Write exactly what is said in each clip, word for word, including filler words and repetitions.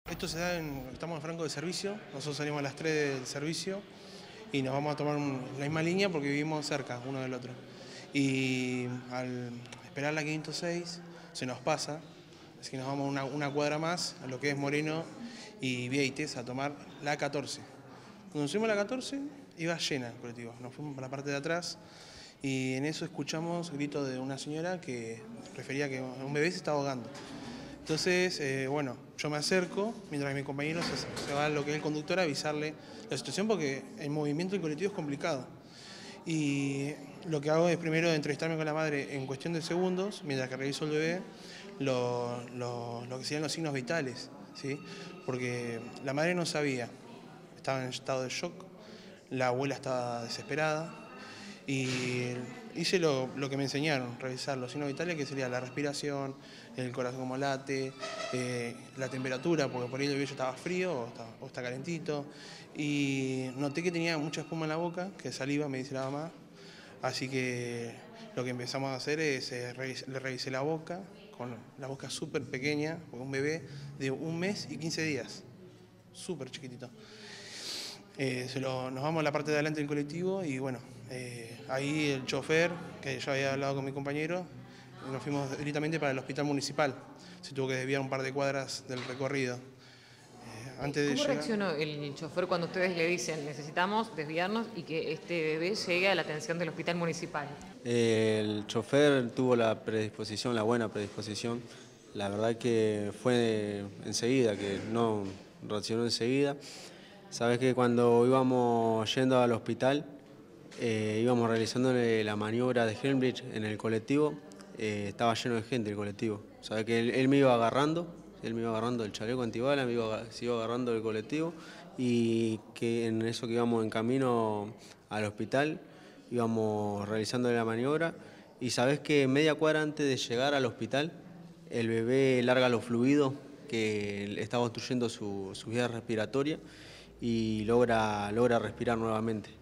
Esto se da en, estamos en Franco de servicio, nosotros salimos a las tres del servicio y nos vamos a tomar un, la misma línea porque vivimos cerca uno del otro. Y al esperar la quinientos seis se nos pasa, así que nos vamos una, una cuadra más a lo que es Moreno y Vieites a tomar la catorce. Cuando nos subimos a la catorce iba llena el colectivo, nos fuimos para la parte de atrás y en eso escuchamos gritos de una señora que refería que un bebé se estaba ahogando. Entonces, eh, bueno, yo me acerco, mientras mi compañero se, se va a lo que es el conductor a avisarle la situación porque el movimiento del colectivo es complicado. Y lo que hago es primero entrevistarme con la madre en cuestión de segundos, mientras que reviso el bebé, lo, lo, lo que serían los signos vitales, ¿sí? Porque la madre no sabía, estaba en estado de shock, la abuela estaba desesperada y hice lo, lo que me enseñaron, revisar los signos vitales, que sería la respiración, el corazón como late, eh, la temperatura, porque por ahí el bebé ya estaba frío o está, o está calentito. Y noté que tenía mucha espuma en la boca, que saliva, me dice la mamá. Así que lo que empezamos a hacer es, eh, revis le revisé la boca, con la boca súper pequeña, porque un bebé de un mes y quince días, súper chiquitito. Eh, se lo, nos vamos a la parte de adelante del colectivo y bueno, eh, ahí el chofer, que yo había hablado con mi compañero, nos fuimos directamente para el hospital municipal. Se tuvo que desviar un par de cuadras del recorrido. Eh, antes de ¿Cómo llegar... reaccionó el chofer cuando ustedes le dicen necesitamos desviarnos y que este bebé llegue a la atención del hospital municipal? El chofer tuvo la predisposición, la buena predisposición. La verdad que fue enseguida, que no reaccionó enseguida. Sabes que cuando íbamos yendo al hospital, eh, íbamos realizando la maniobra de Helmbridge en el colectivo, eh, estaba lleno de gente el colectivo. Sabes que él, él me iba agarrando, él me iba agarrando el chaleco antibala, me iba, se iba agarrando el colectivo y que en eso que íbamos en camino al hospital, íbamos realizando la maniobra y sabes que media cuadra antes de llegar al hospital, el bebé larga los fluidos que estaba obstruyendo su, su vía respiratoria y logra, logra respirar nuevamente.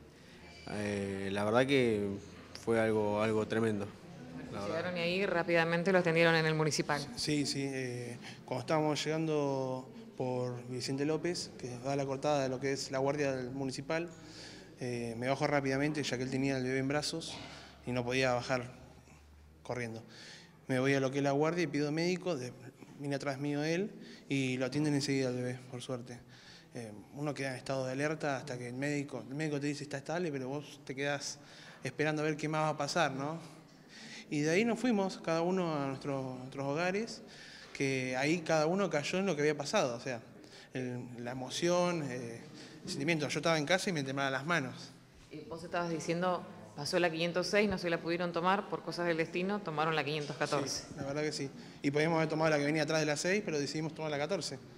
Eh, la verdad que fue algo, algo tremendo. Llegaron y ahí rápidamente lo atendieron en el municipal. Sí, sí. Eh, cuando estábamos llegando por Vicente López, que da la cortada de lo que es la guardia del municipal, eh, me bajo rápidamente ya que él tenía el bebé en brazos y no podía bajar corriendo. Me voy a lo que es la guardia y pido médico, de, viene atrás mío él y lo atienden enseguida al bebé, por suerte. Eh, uno queda en estado de alerta hasta que el médico, el médico te dice está estable, pero vos te quedás esperando a ver qué más va a pasar, ¿no? Y de ahí nos fuimos, cada uno a nuestro, nuestros hogares, que ahí cada uno cayó en lo que había pasado, o sea, el, la emoción, eh, el sentimiento. Yo estaba en casa y me temblaban las manos. Y vos estabas diciendo, pasó la quinientos seis, no se la pudieron tomar, por cosas del destino, tomaron la quinientos catorce. Sí, la verdad que sí. Y podíamos haber tomado la que venía atrás de la seis, pero decidimos tomar la catorce.